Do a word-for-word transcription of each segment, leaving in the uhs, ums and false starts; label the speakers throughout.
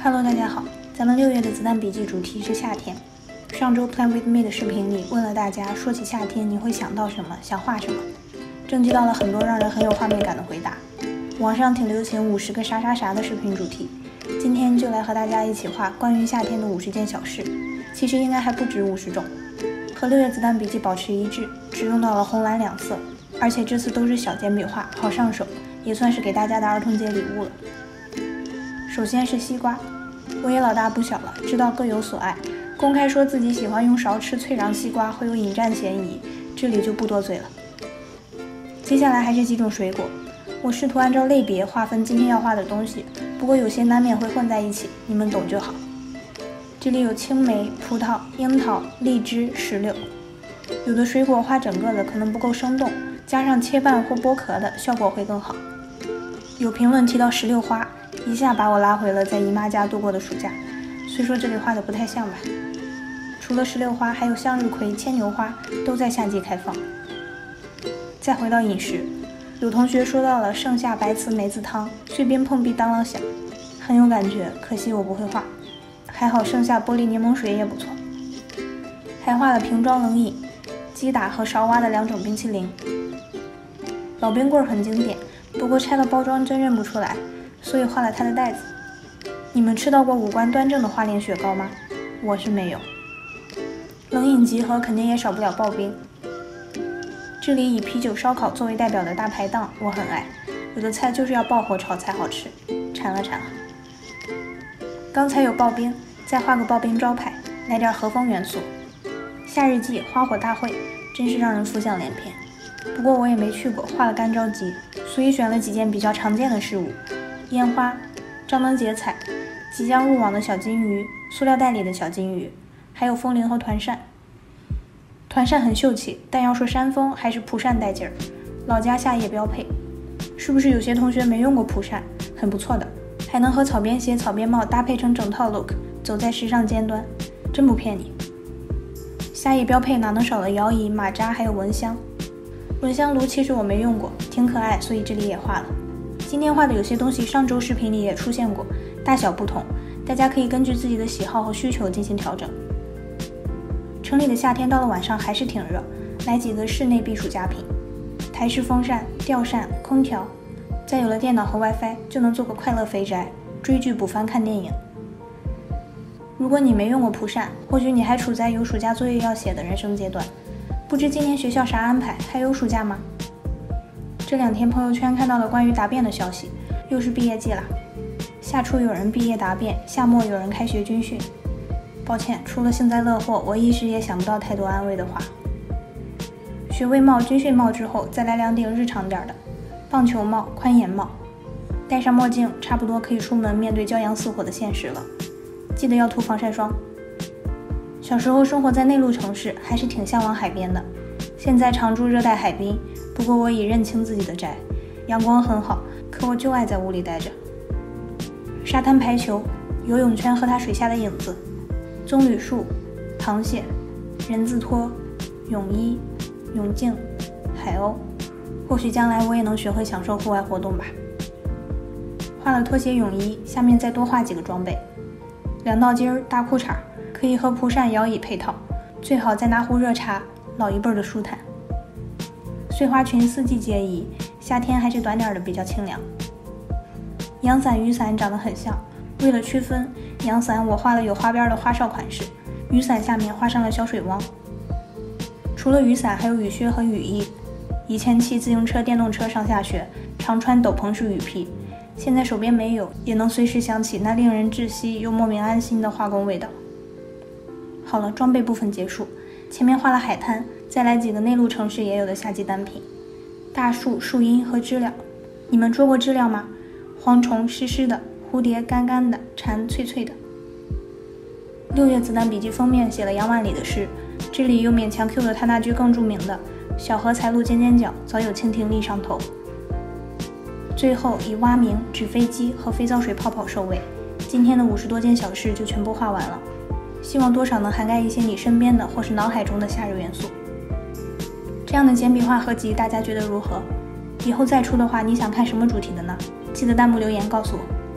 Speaker 1: Hello， 大家好，咱们六月的子弹笔记主题是夏天。上周 Plan with me 的视频里问了大家，说起夏天你会想到什么，想画什么？征集到了很多让人很有画面感的回答。网上挺流行五十个啥啥啥的视频主题，今天就来和大家一起画关于夏天的五十件小事，其实应该还不止五十种。和六月子弹笔记保持一致，只用到了红蓝两色，而且这次都是小简笔画，好上手，也算是给大家的儿童节礼物了。首先是西瓜，我也老大不小了，知道各有所爱，公开说自己喜欢用勺吃脆瓤西瓜会有引战嫌疑，这里就不多嘴了。接下来还是几种水果，我试图按照类别划分今天要画的东西，不过有些难免会混在一起，你们懂就好。这里有青梅、葡萄、樱桃、荔枝、石榴，有的水果画整个的可能不够生动，加上切半或剥壳的效果会更好。有评论提到石榴花，一下把我拉回了在姨妈家度过的暑假，虽说这里画的不太像吧。除了石榴花，还有向日葵、牵牛花都在夏季开放。再回到饮食，有同学说到了盛夏白瓷梅子汤，碎冰碰壁当啷响，很有感觉，可惜我不会画。还好盛夏玻璃柠檬水也不错。还画了瓶装冷饮、击打和勺挖的两种冰淇淋。老冰棍很经典，不过拆了包装真认不出来，所以画了它的袋子。你们吃到过五官端正的花莲雪糕吗？我是没有。冷饮集合肯定也少不了刨冰。这里以啤酒烧烤作为代表的大排档我很爱，有的菜就是要爆火炒才好吃，馋了馋了。刚才有刨冰，再画个刨冰招牌，来点和风元素。夏日祭花火大会真是让人浮想联翩，不过我也没去过，画了干着急，所以选了几件比较常见的事物：烟花、张灯结彩、即将入网的小金鱼、塑料袋里的小金鱼，还有风铃和团扇。团扇很秀气，但要说山风还是蒲扇带劲儿，老家夏夜标配。是不是有些同学没用过蒲扇？很不错的，还能和草编鞋、草编帽搭配成整套 look， 走在时尚尖端，真不骗你。夏夜标配哪能少了摇椅、马扎还有蚊香。蚊香炉其实我没用过，挺可爱，所以这里也画了。今天画的有些东西上周视频里也出现过，大小不同，大家可以根据自己的喜好和需求进行调整。城里的夏天到了晚上还是挺热，来几个室内避暑佳品：台式风扇、吊扇、空调，再有了电脑和 WiFi， 就能做个快乐肥宅，追剧、补番、看电影。如果你没用过蒲扇，或许你还处在有暑假作业要写的人生阶段，不知今年学校啥安排，还有暑假吗？这两天朋友圈看到了关于答辩的消息，又是毕业季啦。夏初有人毕业答辩，夏末有人开学军训。抱歉，除了幸灾乐祸，我一时也想不到太多安慰的话。学位帽、军训帽之后，再来两顶日常点的，棒球帽、宽檐帽，戴上墨镜，差不多可以出门面对骄阳似火的现实了。记得要涂防晒霜。小时候生活在内陆城市，还是挺向往海边的，现在常住热带海滨，不过我已认清自己的宅，阳光很好，可我就爱在屋里待着。沙滩排球、游泳圈和它水下的影子，棕榈树、螃蟹、人字拖、泳衣、泳镜、海鸥，或许将来我也能学会享受户外活动吧。画了拖鞋、泳衣，下面再多画几个装备：两道筋儿、大裤衩，可以和蒲扇、摇椅配套，最好再拿壶热茶，老一辈的舒坦。碎花裙四季皆宜，夏天还是短点的比较清凉。阳伞、雨伞长得很像，为了区分，阳伞我画了有花边的花哨款式，雨伞下面画上了小水汪。除了雨伞，还有雨靴和雨衣。以前骑自行车、电动车上下学，常穿斗篷式雨披，现在手边没有，也能随时想起那令人窒息又莫名安心的画工味道。好了，装备部分结束，前面画了海滩，再来几个内陆城市也有的夏季单品：大树、树荫和知了。你们捉过知了吗？蝗虫湿湿的，蝴蝶干干的，蝉脆脆的。六月子弹笔记封面写了杨万里的诗，这里又勉强 Q 了他那句更著名的“小荷才露尖尖角，早有蜻蜓立上头”。最后以蛙鸣、纸飞机和肥皂水泡泡收尾。今天的五十多件小事就全部画完了，希望多少能涵盖一些你身边的或是脑海中的夏日元素。这样的简笔画合集大家觉得如何？以后再出的话，你想看什么主题的呢？记得弹幕留言告诉我。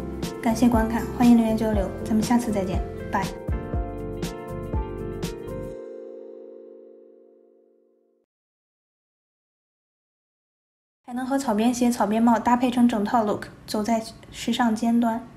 Speaker 1: 感谢观看，欢迎留言交流，咱们下次再见，拜。还能和草编鞋、草编帽搭配成整套 look， 走在时尚尖端。